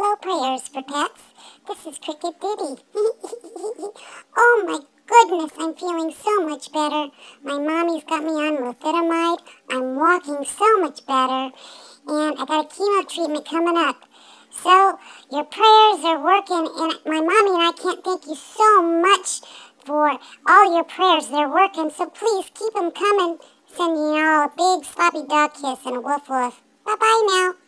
Hello, prayers for pets. This is Cricket Ditty. Oh my goodness, I'm feeling so much better. My mommy's got me on lefidamide. I'm walking so much better. And I got a chemo treatment coming up. So, your prayers are working, and my mommy and I can't thank you so much for all your prayers. They're working, so please keep them coming. Sending you all a big sloppy dog kiss and a woof woof. Bye-bye now.